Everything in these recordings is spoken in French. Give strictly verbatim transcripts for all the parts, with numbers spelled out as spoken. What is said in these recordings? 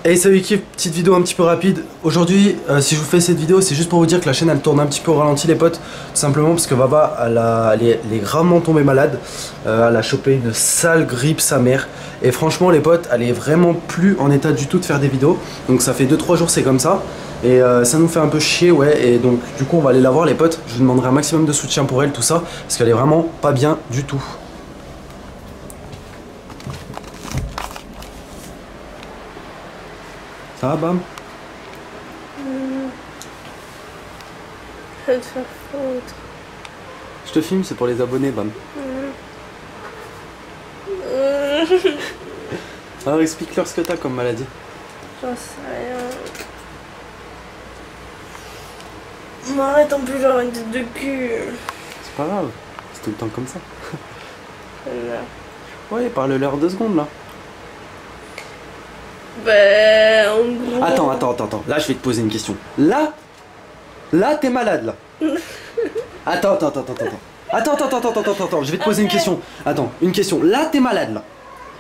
Hey salut l'équipe, petite vidéo un petit peu rapide. Aujourd'hui, euh, si je vous fais cette vidéo, c'est juste pour vous dire que la chaîne elle tourne un petit peu au ralenti les potes. Tout simplement parce que Vava elle, a, elle, est, elle est gravement tombée malade. euh, Elle a chopé une sale grippe sa mère. Et franchement les potes, elle est vraiment plus en état du tout de faire des vidéos. Donc ça fait deux trois jours c'est comme ça. Et euh, ça nous fait un peu chier, ouais. Et donc du coup on va aller la voir les potes. Je vous demanderai un maximum de soutien pour elle, tout ça. Parce qu'elle est vraiment pas bien du tout. Ça va, Bam? Mmh. Je vais te faire foutre. Je te filme, c'est pour les abonnés, Bam. Mmh. Mmh. Alors explique-leur ce que t'as comme maladie. J'en sais rien. M'arrête en plus, genre une tête de cul. C'est pas grave, c'est tout le temps comme ça. Là. Ouais, parle-leur deux secondes là. Bah, en gros... Attends, attends, attends, attends. Là, je vais te poser une question. Là, là, t'es malade là. Attends, attends, attends, attends, attends. Attends, attends, attends, attends, attends, attends. Je vais te poser une question. Attends, une question. Là, t'es malade là.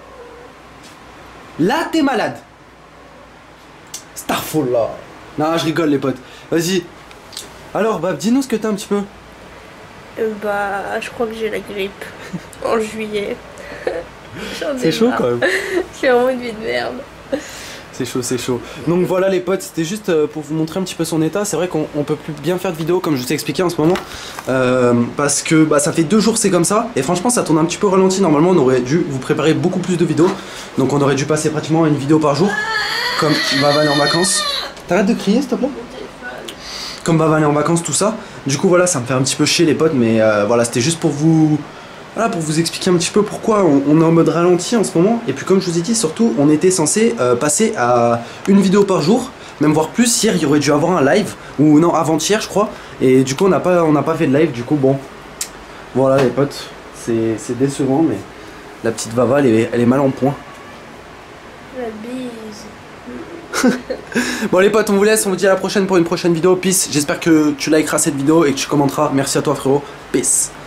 Là, t'es malade. Starfall là. Non, je rigole les potes. Vas-y. Alors, Bab, dis-nous ce que t'as un petit peu. Euh, bah, je crois que j'ai la grippe. En juillet. C'est chaud quand même. J'ai vraiment une vie de merde. C'est chaud, c'est chaud. Donc voilà les potes, c'était juste pour vous montrer un petit peu son état. C'est vrai qu'on on peut plus bien faire de vidéos comme je vous ai expliqué en ce moment. Euh, parce que bah, ça fait deux jours c'est comme ça. Et franchement ça tourne un petit peu ralenti. Normalement on aurait dû vous préparer beaucoup plus de vidéos. Donc on aurait dû passer pratiquement une vidéo par jour. Comme Bava est en vacances. T'arrêtes de crier s'il te plaît? Comme Bava est en vacances, tout ça. Du coup voilà, ça me fait un petit peu chier les potes. Mais euh, voilà, c'était juste pour vous... Voilà, pour vous expliquer un petit peu pourquoi on, on est en mode ralenti en ce moment. Et puis comme je vous ai dit, surtout on était censé euh, passer à une vidéo par jour, même voire plus. Hier il y aurait dû avoir un live, ou non avant-hier je crois. Et du coup on n'a pas, on n'a pas fait de live, du coup bon. Voilà les potes, c'est décevant mais la petite Vava elle est, elle est mal en point. La bise. Bon les potes, on vous laisse, on vous dit à la prochaine pour une prochaine vidéo. Peace, j'espère que tu likeras cette vidéo et que tu commenteras. Merci à toi frérot, peace.